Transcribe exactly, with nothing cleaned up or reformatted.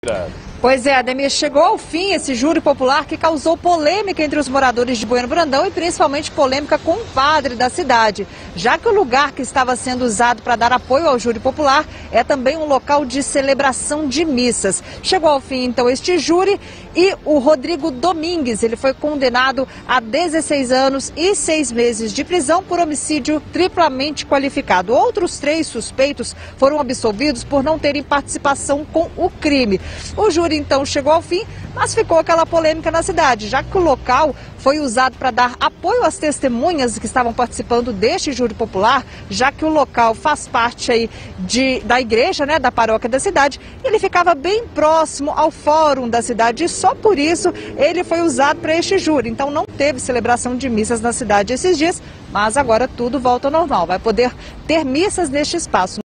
Pois é, Ademir, chegou ao fim esse júri popular que causou polêmica entre os moradores de Bueno Brandão e principalmente polêmica com o padre da cidade, já que o lugar que estava sendo usado para dar apoio ao júri popular é também um local de celebração de missas. Chegou ao fim, então, este júri e o Rodrigo Domingues, ele foi condenado a dezesseis anos e seis meses de prisão por homicídio triplamente qualificado. Outros três suspeitos foram absolvidos por não terem participação com o crime. O júri então chegou ao fim, mas ficou aquela polêmica na cidade, já que o local foi usado para dar apoio às testemunhas que estavam participando deste júri popular, já que o local faz parte aí de, da igreja, né, da paróquia da cidade. Ele ficava bem próximo ao fórum da cidade e só por isso ele foi usado para este júri. Então não teve celebração de missas na cidade esses dias, mas agora tudo volta ao normal. Vai poder ter missas neste espaço.